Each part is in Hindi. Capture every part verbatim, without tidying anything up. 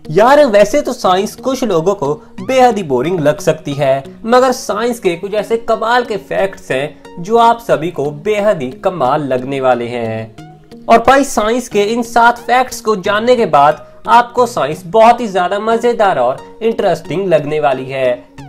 यार वैसे तो साइंस कुछ लोगों को बेहद ही बोरिंग लग सकती है, मगर साइंस के कुछ ऐसे कमाल के फैक्ट्स हैं जो आप सभी को बेहद ही कमाल लगने वाले हैं। और भाई साइंस के इन सात फैक्ट्स को जानने के बाद आपको साइंस बहुत ही ज्यादा मजेदार और इंटरेस्टिंग लगने वाली है।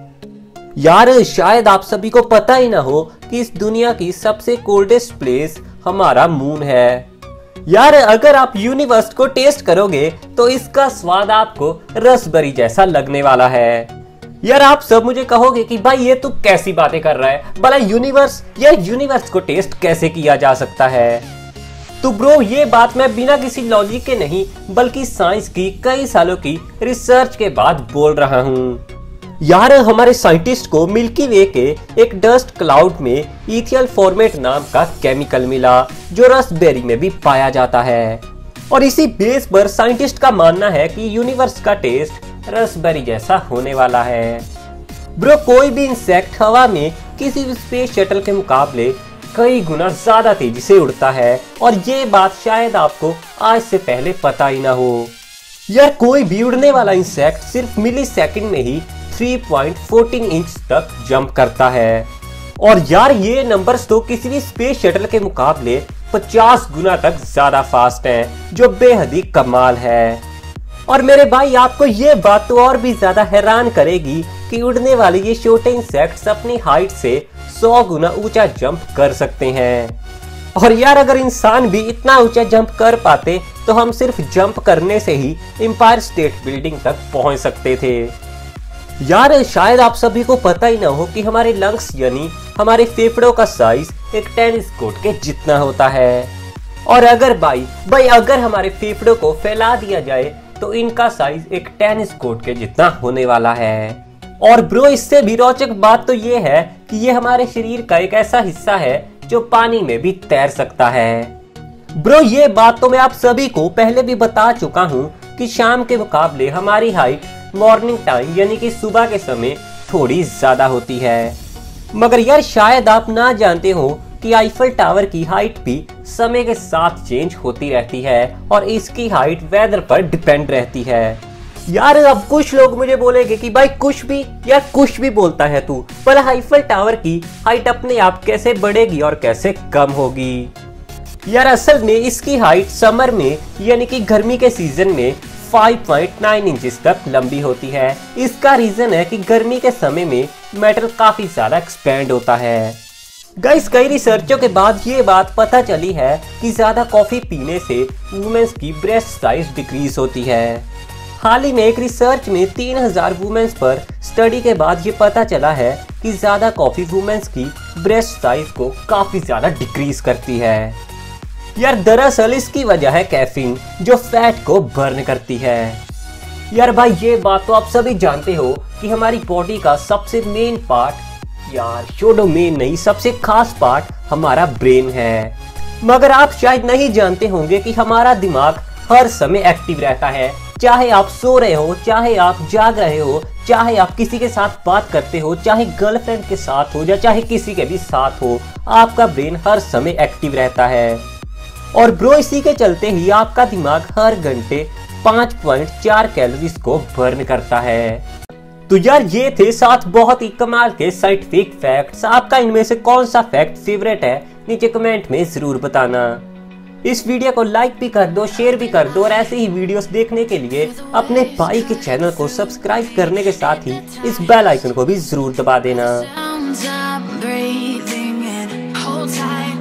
यार शायद आप सभी को पता ही ना हो कि इस दुनिया की सबसे कोल्डेस्ट प्लेस हमारा मून है। यार अगर आप यूनिवर्स को टेस्ट करोगे तो इसका स्वाद आपको रसबेरी जैसा लगने वाला है। यार आप सब मुझे कहोगे कि भाई ये तू कैसी बातें कर रहा है, भला यूनिवर्स या यूनिवर्स को टेस्ट कैसे किया जा सकता है। तो ब्रो ये बात मैं बिना किसी लॉजिक के नहीं बल्कि साइंस की कई सालों की रिसर्च के बाद बोल रहा हूँ। यार हमारे साइंटिस्ट को मिल्की वे के एक डस्ट क्लाउड में इथियल फॉर्मेट नाम का केमिकल मिला जो रसबेरी में भी पाया जाता है। और इसी बेस पर साइंटिस्ट का मानना है कि यूनिवर्स का टेस्ट रसबेरी जैसा होने वाला है। ब्रो कोई भी इंसेक्ट हवा में किसी भी स्पेस शटल के मुकाबले कई गुना ज्यादा तेजी से उड़ता है और ये बात शायद आपको आज से पहले पता ही ना हो। यार कोई भी उड़ने वाला इंसेक्ट सिर्फ मिली सेकेंड में ही three point one four inch तक जंप करता है। और यार ये नंबर्स तो किसी भी स्पेस शटल के मुकाबले पचास गुना तक ज्यादा फास्ट हैं, जो बेहद ही कमाल है। और मेरे भाई आपको ये बात तो और भी ज्यादा हैरान करेगी कि उड़ने वाले ये छोटे इंसेक्ट्स अपनी हाइट से सौ गुना ऊंचा जंप कर सकते हैं। और यार अगर इंसान भी इतना ऊंचा जंप कर पाते तो हम सिर्फ जंप करने से ही एम्पायर स्टेट बिल्डिंग तक पहुंच सकते थे। यार शायद आप सभी को पता ही ना हो कि हमारे लंग्स यानी हमारे फेफड़ों का साइज एक टेनिस कोर्ट के जितना होता है। और अगर भाई भाई अगर हमारे फेफड़ों को फैला दिया जाए तो इनका साइज एक टेनिस कोर्ट के जितना होने वाला है। और ब्रो इससे भी रोचक बात तो ये है कि ये हमारे शरीर का एक ऐसा हिस्सा है जो पानी में भी तैर सकता है। ब्रो ये बात तो मैं आप सभी को पहले भी बता चुका हूँ कि शाम के मुकाबले हमारी हाइट मॉर्निंग टाइम यानी कि सुबह के समय थोड़ी ज्यादा होती है। मगर यार शायद आप ना जानते हो कि आईफल टावर की हाइट भी समय के साथ चेंज होती रहती है और इसकी हाइट वेदर पर डिपेंड रहती है। यार अब कुछ लोग मुझे बोलेंगे कि भाई कुछ भी यार कुछ भी बोलता है तू, पर आईफल टावर की हाइट अपने आप कैसे बढ़ेगी और कैसे कम होगी। यार असल में इसकी हाइट समर में यानी कि गर्मी के सीजन में फाइव पॉइंट नाइन इंचेस तक लंबी होती है। इसका रीजन है कि गर्मी के समय में मेटल काफी ज्यादा एक्सपेंड होता है। गाइस कई रिसर्चों के बाद ये बात पता चली है कि ज्यादा कॉफी पीने से वुमेन्स की ब्रेस्ट साइज डिक्रीज होती है। हाल ही में एक रिसर्च में तीन हज़ार वुमेन्स पर स्टडी के बाद ये पता चला है कि ज्यादा कॉफी वुमेन्स की ब्रेस्ट साइज को काफी ज्यादा डिक्रीज करती है। यार दरअसल इसकी वजह है कैफीन जो फैट को बर्न करती है। यार भाई ये बात तो आप सभी जानते हो कि हमारी बॉडी का सबसे मेन पार्ट यार छोड़ो मेन नहीं सबसे खास पार्ट हमारा ब्रेन है। मगर आप शायद नहीं जानते होंगे कि हमारा दिमाग हर समय एक्टिव रहता है। चाहे आप सो रहे हो, चाहे आप जाग रहे हो, चाहे आप किसी के साथ बात करते हो, चाहे गर्लफ्रेंड के साथ हो या चाहे किसी के भी साथ हो, आपका ब्रेन हर समय एक्टिव रहता है। और ब्रो इसी के चलते ही आपका दिमाग हर घंटे पाँच पॉइंट चार कैलोरीज को बर्न करता है। तो यार ये थे सात बहुत ही कमाल के साइंटिफिक फैक्ट्स। आपका इनमें से कौन सा फैक्ट फेवरेट है नीचे कमेंट में जरूर बताना। इस वीडियो को लाइक भी कर दो, शेयर भी कर दो और ऐसे ही वीडियोस देखने के लिए अपने भाई के चैनल को सब्सक्राइब करने के साथ ही इस बेल आइकन को भी जरूर दबा देना।